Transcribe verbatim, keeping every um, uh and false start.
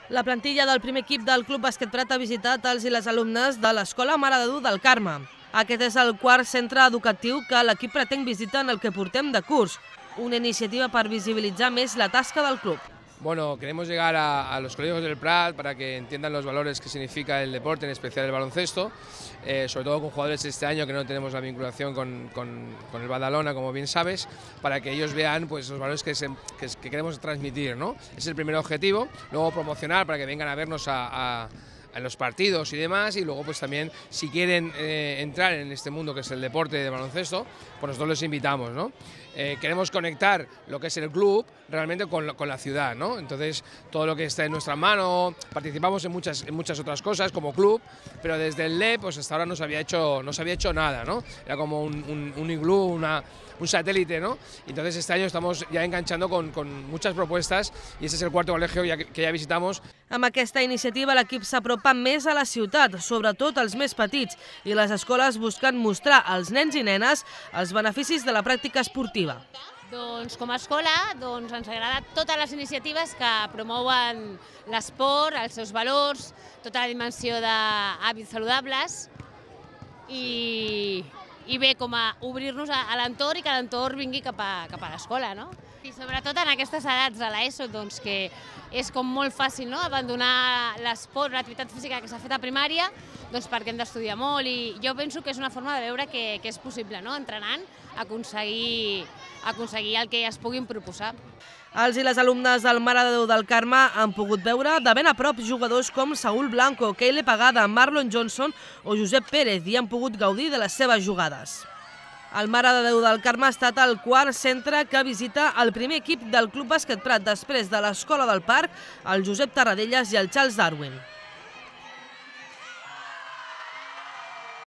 La plantilla del primer equip del Club Bàsquet Prat ha visitat els i les alumnes de l'Escola Mare de Déu del Carme. Aquest és el quart centre educatiu que l'equip pretén visitar en el que portem de curs, una iniciativa per visibilitzar més la tasca del club. Bueno, queremos llegar a, a los colegios del Prat para que entiendan los valores que significa el deporte, en especial el baloncesto, eh, sobre todo con jugadores este año que no tenemos la vinculación con, con, con el Badalona, como bien sabes, para que ellos vean pues, los valores que, se, que, que queremos transmitir, ¿no? Es el primer objetivo, luego promocionar para que vengan a vernos a, a en los partidos y demás, y luego pues también si quieren eh, entrar en este mundo que es el deporte de baloncesto, pues nosotros les invitamos, ¿no? Eh, queremos conectar lo que es el club realmente con, con la ciudad, ¿no? Entonces todo lo que está en nuestra mano, participamos en muchas, en muchas otras cosas como club, pero desde el L E P pues hasta ahora no se había hecho, no se había hecho nada, ¿no? Era como un, un, un iglú, una, un satélite, ¿no? Entonces este año estamos ya enganchando con, con muchas propuestas y este es el cuarto colegio ya que, que ja visitamos. Amb aquesta iniciativa l'equip s'apropa més a la ciutat, sobretot als més petits, i les escoles busquen mostrar als nens i nenes els beneficis de la pràctica esportiva. Doncs com a escola doncs ens agraden totes les iniciatives que promouen l'esport, els seus valors, tota la dimensió d'hàbits saludables i, i bé, com a obrir-nos a, a l'entorn i que l'entorn vingui cap a, cap a l'escola, no? I sobretot en aquestes edats de l'ESO, doncs que és com molt fàcil, no?, abandonar l'esport, l'activitat física que s'ha fet a primària, doncs perquè hem d'estudiar molt i jo penso que és una forma de veure que, que és possible, no?, entrenant, aconseguir, aconseguir el que es puguin proposar. Els i les alumnes del Mare de Déu del Carme han pogut veure de ben a prop jugadors com Saúl Blanco, Keile Pagada, Marlon Johnson o Josep Pérez i han pogut gaudir de les seves jugades. El Mare de Déu del Carme ha estat el quart centre que visita el primer equip del Club Bàsquet Prat després de l'Escola del Parc, el Josep Tarradellas i el Charles Darwin.